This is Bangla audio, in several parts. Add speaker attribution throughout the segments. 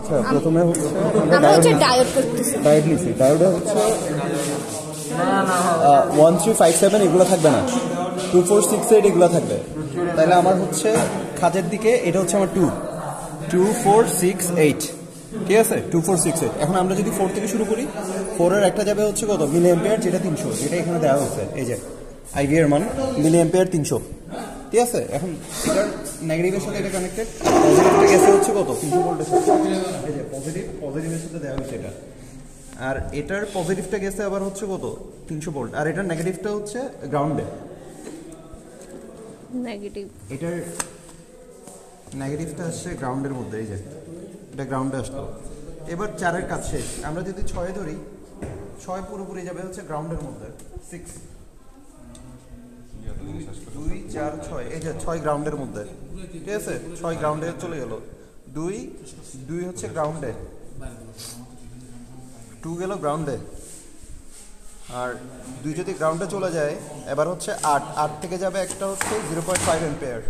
Speaker 1: আচ্ছা প্রথমে হচ্ছে
Speaker 2: আমরা হচ্ছে ডায়োড করতেছি।
Speaker 1: ডায়োড নিছি, ডায়োডে হচ্ছে 1357 এগুলো থাকবে না, 2468 এগুলো থাকবে। তাহলে আমার হচ্ছে খাজের দিকে এটা হচ্ছে আমার 2468, ঠিক আছে 2468। এখন আমরা যদি 4 থেকে শুরু করি, 4 এর একটা যাবে হচ্ছে কত মিলি অ্যাম্পিয়ার, যেটা 300, যেটা এখানে দেওয়া হচ্ছে এই যে আইভি এর মান মিলি অ্যাম্পিয়ার 300, ঠিক আছে। এখন এটার নেগেটিভের সাথে এটা কানেক্টেড, পজিটিভটা গেছে হচ্ছে কত 300 ভোল্টের সাথে, এই যে পজিটিভের সাথে দেওয়া হচ্ছে এটা। আর এটার পজিটিভটা গেছে আবার হচ্ছে কত 300 ভোল্ট, আর এটার নেগেটিভটা হচ্ছে গ্রাউন্ডে।
Speaker 2: নেগেটিভ,
Speaker 1: এটার নেগেটিভটা আসছে গ্রাউন্ডের মধ্যে, এই যে এটা গ্রাউন্ডে আসতো। এবার 4-এর কাজ শেষ। আমরা যদি 6 ধরি, 6 পুরোপুরি যাবে হচ্ছে গ্রাউন্ডের মধ্যে, 6 2 4 6, এই যে 6 গ্রাউন্ডের মধ্যে, ঠিক আছে 6 গ্রাউন্ডে চলে গেল। 2 হচ্ছে গ্রাউন্ডে, 2 গেল গ্রাউন্ডে, আর 2 যদি গ্রাউন্ডে চলে যায় এবার হচ্ছে 8 থেকে যাবে একটা হচ্ছে 0.5 অ্যাম্পিয়ার।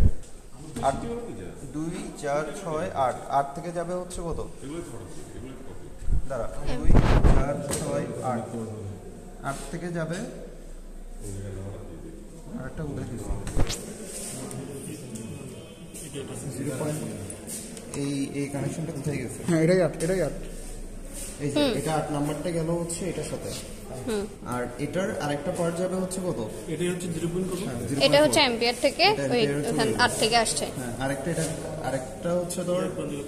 Speaker 1: 2 4 6 8 থেকে যাবে হচ্ছে কত দাঁড়া 2 4 6 8 থেকে যাবে আরেকটা উল্লেখ দিচ্ছি, এই কানেকশনটা কোথায় গেছে?
Speaker 3: হ্যাঁ এটাই 8, এটাই 8।
Speaker 1: এই যে এটা 8 নাম্বারটা গেল হচ্ছে এটার সাথে, আর এটার আরেকটা পার্ট যাবে হচ্ছে কত,
Speaker 3: এটাই হচ্ছে 0.4,
Speaker 2: এটা হচ্ছে অ্যাম্পিয়ার থেকে ওই 8 থেকে আসছে।
Speaker 1: হ্যাঁ আরেকটা হচ্ছে ধর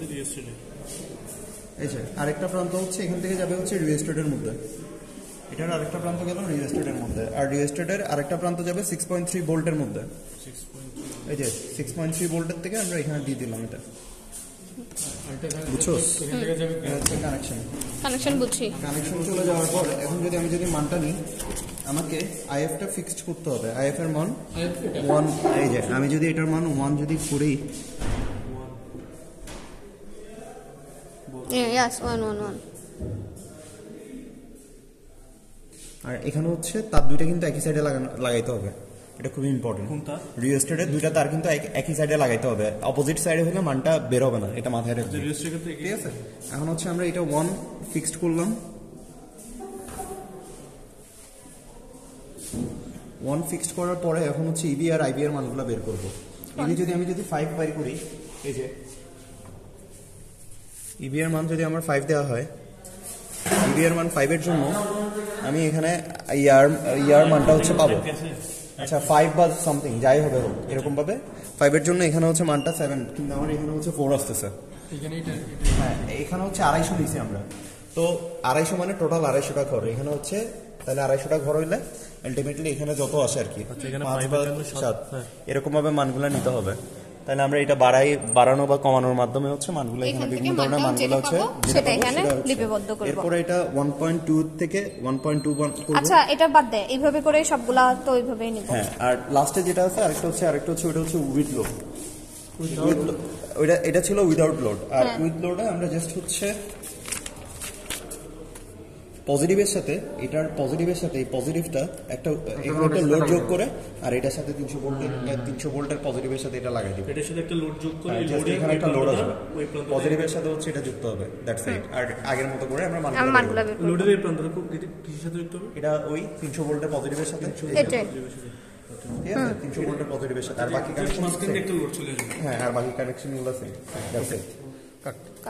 Speaker 1: এই যে আরেকটা প্রান্ত হচ্ছে এখান থেকে যাবে হচ্ছে রিওস্টেটের মধ্যে, এটার আরেকটা প্রান্ত গেল রিওস্টেটের মধ্যে, আর রিওস্টেটের আরেকটা প্রান্ত যাবে 6.3 ভোল্টের মধ্যে। এই যে 6.3 ভোল্টের থেকে আমরা এখানে দিয়ে দিলাম এটা, বুঝছো
Speaker 2: কানেকশন বুঝছি।
Speaker 1: কানেকশন চলে যাওয়ার পর এখন আমি যদি মানটা নিই, আমাকে আইএফটা ফিক্সড করতে হবে। আইএফ এর মান 1, এই যে আমি যদি এটার মান 1 যদি করি,
Speaker 2: ইয়েস 1 1 1,
Speaker 1: আর এখানে হচ্ছে তার দুইটা কিন্তু একই সাইডে লাগাইতে হবে, এটা খুবই ইম্পর্টেন্ট। রিওস্টেটের দুইটা তার কিন্তু একই সাইডে লাগাইতে হবে, অপোজিট সাইডে হলে মানটা বের হবে না, এটা মাথায় রাখবে, ঠিক আছে। এখন হচ্ছে আমরা এটা 1 ফিক্সড করলাম, 1 ফিক্সড করার পরে এখন হচ্ছে ইবি আর আইবি এর মানগুলো বের করব। ইবি যদি আমি 5 বাইর করি, এই যে ইবি এর মান যদি আমার 5 দেওয়া হয়, ইবি এর মান 5 এর জন্য আমি এখানে ইয়ার মানটা হচ্ছে পাবো, আচ্ছা 5 বা সামথিং যাই হবে হোক এরকম ভাবে 5 এর জন্য এখানে হচ্ছে মানটা 7, কিন্তু আমার এখানে হচ্ছে 4 আসতেছে। হ্যাঁ এখানে হচ্ছে 250 নিছি আমরা, তো 250 মানে টোটাল 250টা ঘর এখানে হচ্ছে, তাহলে 250টা ঘর হইলে আলটিমেটলি এখানে যত আসে আর কি 5 বা 7 এরকম ভাবে মানগুলো নিতে হবে। তাহলে আমরা এটা বাড়ানো বা কমানোর মাধ্যমে হচ্ছে মানগুলো এখানে বিভিন্ন ধরনের মানগুলো হচ্ছে
Speaker 2: সেটা এখানে লিপিবদ্ধ করব।
Speaker 1: এরপর এটা 1.2 থেকে 1.21 করব।
Speaker 2: আচ্ছা এটা বাদ দে, এইভাবে করে সবগুলা তো ওইভাবেই নিব।
Speaker 1: হ্যাঁ আর লাস্টে যেটা আছে আরেকটা হচ্ছে ওটা হচ্ছে উইথ লোড, এটা ছিল উইদাউট লোড, আর উইথ লোডে আমরা জাস্ট হচ্ছে পজিটিভের সাথে এটার পজিটিভের সাথে এই পজিটিভটা একটা লোড যোগ করে, আর এটার সাথে 300 ভোল্টের পজিটিভের সাথে এটা লাগাই দিব,
Speaker 3: এটার সাথে একটা লোড যোগ করে
Speaker 1: এখানে একটা লোড আসবে, পজিটিভের সাথে হচ্ছে এটা যুক্ত হবে, দ্যাটস ইট। আর আগের মতো করে আমরা
Speaker 2: মানগুলো বের করব।
Speaker 3: লোডের এই প্রান্তটা কিসের সাথে যুক্ত হবে?
Speaker 1: এটা ওই 300 ভোল্টের পজিটিভের সাথে,
Speaker 2: এটাই
Speaker 1: ঠিক আছে 300 ভোল্টের পজিটিভের সাথে, আর বাকি কানেকশন
Speaker 3: মাঝখানে একটা লোড চলে আসবে।
Speaker 1: হ্যাঁ আর বাকি কানেকশনগুলো সেম, দ্যাটস ইট।